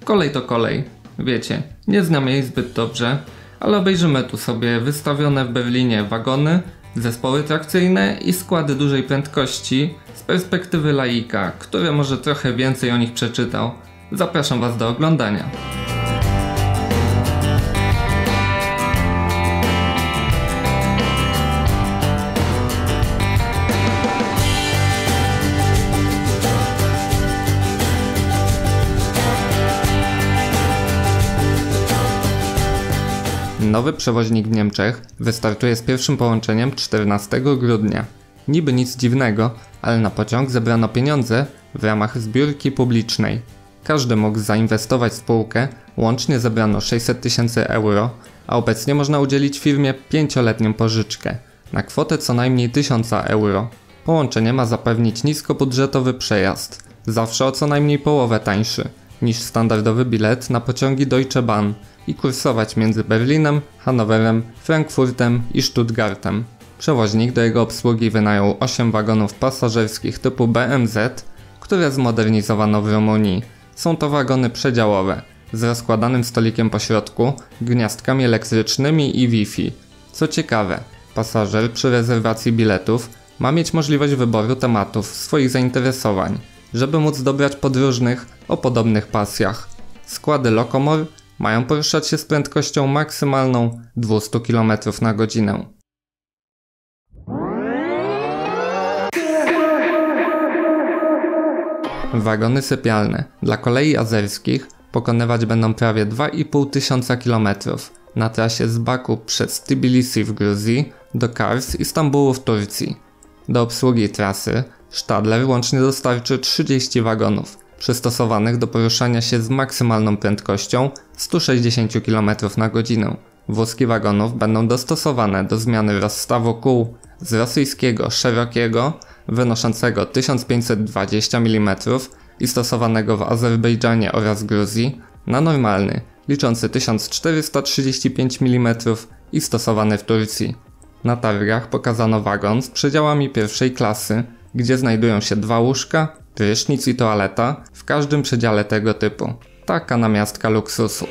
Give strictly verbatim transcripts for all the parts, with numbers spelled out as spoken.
Kolej to kolej. Wiecie, nie znam jej zbyt dobrze, ale obejrzymy tu sobie wystawione w Berlinie wagony, zespoły trakcyjne i składy dużej prędkości z perspektywy laika, który może trochę więcej o nich przeczytał. Zapraszam Was do oglądania. Nowy przewoźnik w Niemczech wystartuje z pierwszym połączeniem czternastego grudnia. Niby nic dziwnego, ale na pociąg zebrano pieniądze w ramach zbiórki publicznej. Każdy mógł zainwestować w spółkę, łącznie zebrano sześćset tysięcy euro, a obecnie można udzielić firmie pięcioletnią pożyczkę na kwotę co najmniej tysiąc euro. Połączenie ma zapewnić niskobudżetowy przejazd, zawsze o co najmniej połowę tańszy niż standardowy bilet na pociągi Deutsche Bahn i kursować między Berlinem, Hanowerem, Frankfurtem i Stuttgartem. Przewoźnik do jego obsługi wynajął osiem wagonów pasażerskich typu B M Z, które zmodernizowano w Rumunii. Są to wagony przedziałowe, z rozkładanym stolikiem po środku, gniazdkami elektrycznymi i Wi-Fi. Co ciekawe, pasażer przy rezerwacji biletów ma mieć możliwość wyboru tematów swoich zainteresowań, żeby móc dobrać podróżnych o podobnych pasjach. Składy Locomor mają poruszać się z prędkością maksymalną dwieście kilometrów na godzinę. Wagony sypialne dla kolei azerskich pokonywać będą prawie dwa i pół tysiąca kilometrów na trasie z Baku przez Tbilisi w Gruzji do Kars i Stambułu w Turcji. Do obsługi trasy Stadler łącznie dostarczy trzydzieści wagonów, przystosowanych do poruszania się z maksymalną prędkością sto sześćdziesiąt kilometrów na godzinę. Wózki wagonów będą dostosowane do zmiany rozstawu kół z rosyjskiego szerokiego, wynoszącego tysiąc pięćset dwadzieścia milimetrów i stosowanego w Azerbejdżanie oraz Gruzji, na normalny, liczący tysiąc czterysta trzydzieści pięć milimetrów i stosowany w Turcji. Na targach pokazano wagon z przedziałami pierwszej klasy, gdzie znajdują się dwa łóżka, prysznic i toaleta w każdym przedziale tego typu. Taka namiastka luksusu.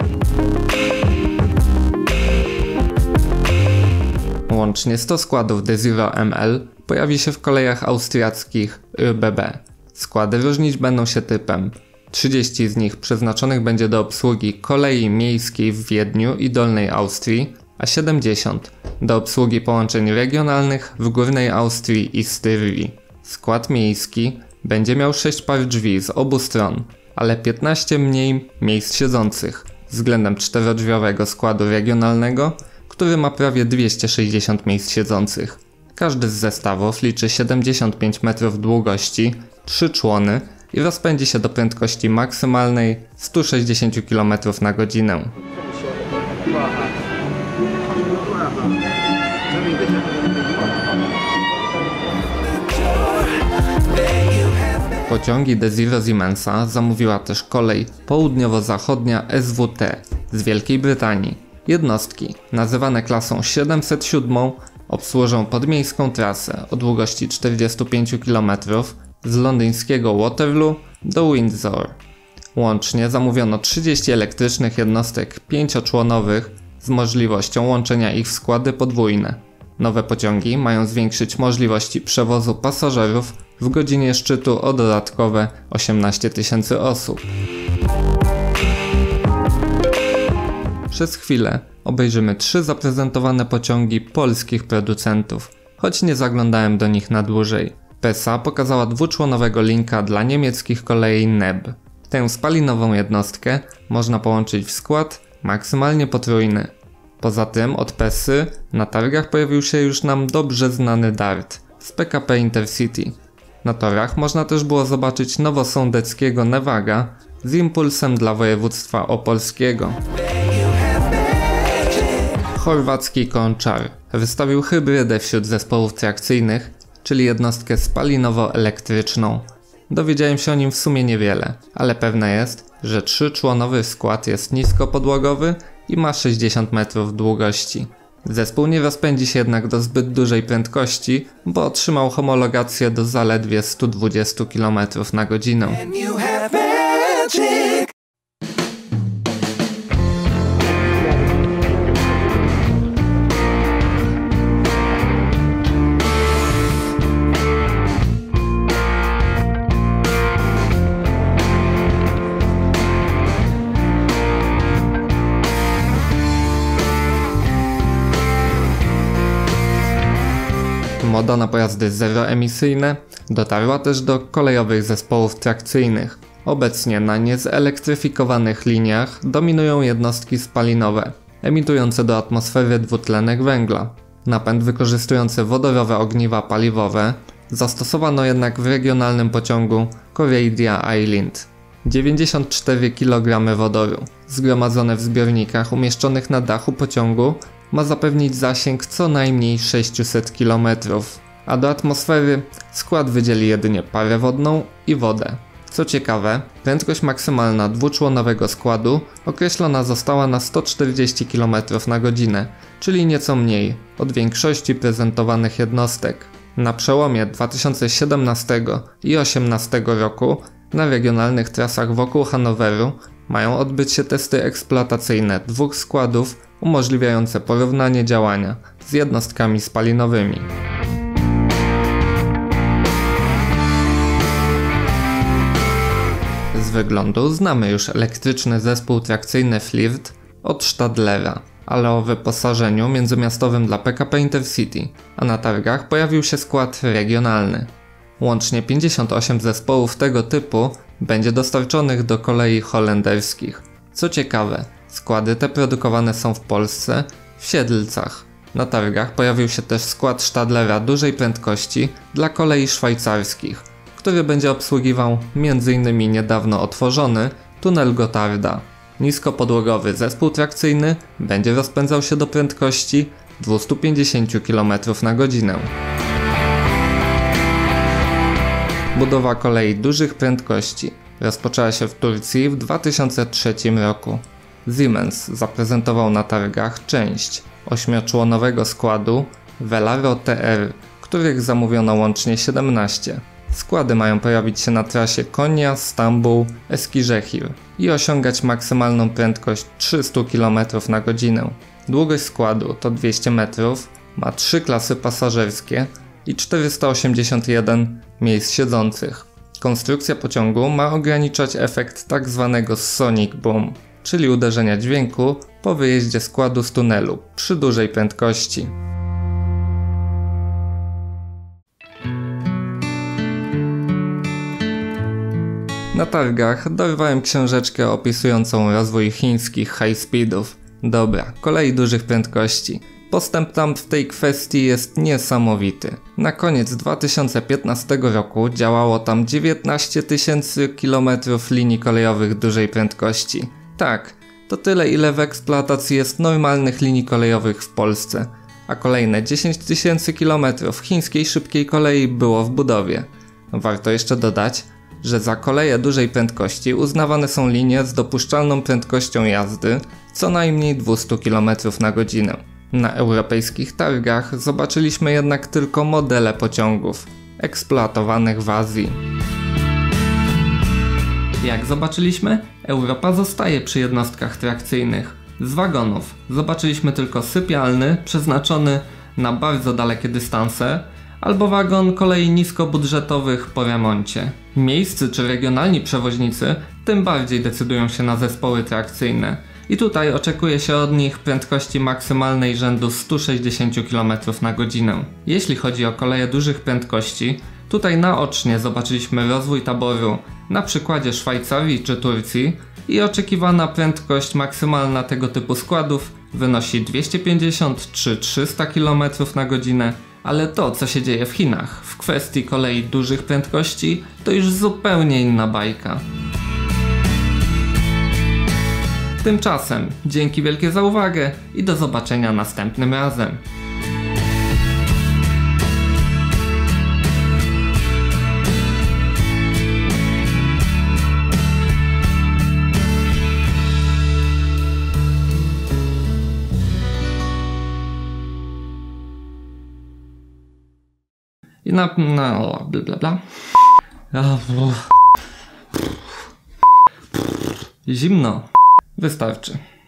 Łącznie sto składów Desiro M L pojawi się w kolejach austriackich R B B. Składy różnić będą się typem. trzydzieści z nich przeznaczonych będzie do obsługi kolei miejskiej w Wiedniu i Dolnej Austrii, a siedemdziesiąt do obsługi połączeń regionalnych w Górnej Austrii i Styrii. Skład miejski będzie miał sześć par drzwi z obu stron, ale piętnaście mniej miejsc siedzących względem czterodrzwiowego składu regionalnego, który ma prawie dwieście sześćdziesiąt miejsc siedzących. Każdy z zestawów liczy siedemdziesiąt pięć metrów długości, trzy człony i rozpędzi się do prędkości maksymalnej sto sześćdziesiąt kilometrów na godzinę. Pociągi Desiro Siemensa zamówiła też kolej południowo-zachodnia S W T z Wielkiej Brytanii. Jednostki, nazywane klasą siedemset siedem, obsłużą podmiejską trasę o długości czterdzieści pięć kilometrów z londyńskiego Waterloo do Windsor. Łącznie zamówiono trzydzieści elektrycznych jednostek pięcioczłonowych z możliwością łączenia ich w składy podwójne. Nowe pociągi mają zwiększyć możliwości przewozu pasażerów w godzinie szczytu o dodatkowe osiemnaście tysięcy osób. Przez chwilę obejrzymy trzy zaprezentowane pociągi polskich producentów, choć nie zaglądałem do nich na dłużej. P E S A pokazała dwuczłonowego linka dla niemieckich kolei N E B. Tę spalinową jednostkę można połączyć w skład maksymalnie potrójny. Poza tym od P E S Y na targach pojawił się już nam dobrze znany Dart z P K P Intercity. Na torach można też było zobaczyć nowosądeckiego Nevaga z impulsem dla województwa opolskiego. Chorwacki Končar wystawił hybrydę wśród zespołów trakcyjnych, czyli jednostkę spalinowo-elektryczną. Dowiedziałem się o nim w sumie niewiele, ale pewne jest, że trzyczłonowy skład jest niskopodłogowy i ma sześćdziesiąt metrów długości. Zespół nie rozpędzi się jednak do zbyt dużej prędkości, bo otrzymał homologację do zaledwie sto dwadzieścia kilometrów na godzinę. moda na pojazdy zeroemisyjne dotarła też do kolejowych zespołów trakcyjnych. Obecnie na niezelektryfikowanych liniach dominują jednostki spalinowe, emitujące do atmosfery dwutlenek węgla. Napęd wykorzystujący wodorowe ogniwa paliwowe zastosowano jednak w regionalnym pociągu Koreia Island. dziewięćdziesiąt cztery kilogramy wodoru, zgromadzone w zbiornikach umieszczonych na dachu pociągu, ma zapewnić zasięg co najmniej sześćset kilometrów, a do atmosfery skład wydzieli jedynie parę wodną i wodę. Co ciekawe, prędkość maksymalna dwuczłonowego składu określona została na sto czterdzieści kilometrów na godzinę, czyli nieco mniej od większości prezentowanych jednostek. Na przełomie dwa tysiące siedemnastego i dwa tysiące osiemnastego roku na regionalnych trasach wokół Hanoweru mają odbyć się testy eksploatacyjne dwóch składów umożliwiające porównanie działania z jednostkami spalinowymi. Z wyglądu znamy już elektryczny zespół trakcyjny Flirt od Stadlera, ale o wyposażeniu międzymiastowym dla P K P Intercity, a na targach pojawił się skład regionalny. Łącznie pięćdziesiąt osiem zespołów tego typu będzie dostarczonych do kolei holenderskich. Co ciekawe, składy te produkowane są w Polsce, w Siedlcach. Na targach pojawił się też skład Stadlera dużej prędkości dla kolei szwajcarskich, który będzie obsługiwał między innymi niedawno otworzony tunel Gottarda. Niskopodłogowy zespół trakcyjny będzie rozpędzał się do prędkości dwieście pięćdziesiąt kilometrów na godzinę. Budowa kolei dużych prędkości rozpoczęła się w Turcji w dwa tysiące trzecim roku. Siemens zaprezentował na targach część ośmioczłonowego składu Velaro T R, których zamówiono łącznie siedemnaście. Składy mają pojawić się na trasie Konya-Stambuł-Eskişehir i osiągać maksymalną prędkość trzysta kilometrów na godzinę. Długość składu to dwieście metrów, ma trzy klasy pasażerskie i czterysta osiemdziesiąt jeden miejsc siedzących. Konstrukcja pociągu ma ograniczać efekt tzw. sonic boom, czyli uderzenia dźwięku po wyjeździe składu z tunelu przy dużej prędkości. Na targach dorwałem książeczkę opisującą rozwój chińskich high speedów. Dobra, kolei dużych prędkości. Postęp tam w tej kwestii jest niesamowity. Na koniec dwa tysiące piętnastego roku działało tam dziewiętnaście tysięcy kilometrów linii kolejowych dużej prędkości. Tak, to tyle ile w eksploatacji jest normalnych linii kolejowych w Polsce, a kolejne dziesięć tysięcy kilometrów chińskiej szybkiej kolei było w budowie. Warto jeszcze dodać, że za koleje dużej prędkości uznawane są linie z dopuszczalną prędkością jazdy co najmniej dwieście kilometrów na godzinę. Na europejskich targach zobaczyliśmy jednak tylko modele pociągów eksploatowanych w Azji. Jak zobaczyliśmy, Europa zostaje przy jednostkach trakcyjnych. Z wagonów zobaczyliśmy tylko sypialny przeznaczony na bardzo dalekie dystanse, albo wagon kolei niskobudżetowych po remoncie. Miejscy czy regionalni przewoźnicy tym bardziej decydują się na zespoły trakcyjne i tutaj oczekuje się od nich prędkości maksymalnej rzędu sto sześćdziesiąt kilometrów na godzinę. Jeśli chodzi o koleje dużych prędkości, tutaj naocznie zobaczyliśmy rozwój taboru na przykładzie Szwajcarii czy Turcji i oczekiwana prędkość maksymalna tego typu składów wynosi dwieście pięćdziesiąt czy trzysta kilometrów na godzinę, ale to, co się dzieje w Chinach w kwestii kolei dużych prędkości, to już zupełnie inna bajka. Tymczasem dzięki wielkie za uwagę i do zobaczenia następnym razem. I na... no... bla bla bla... Zimno. Wystarczy.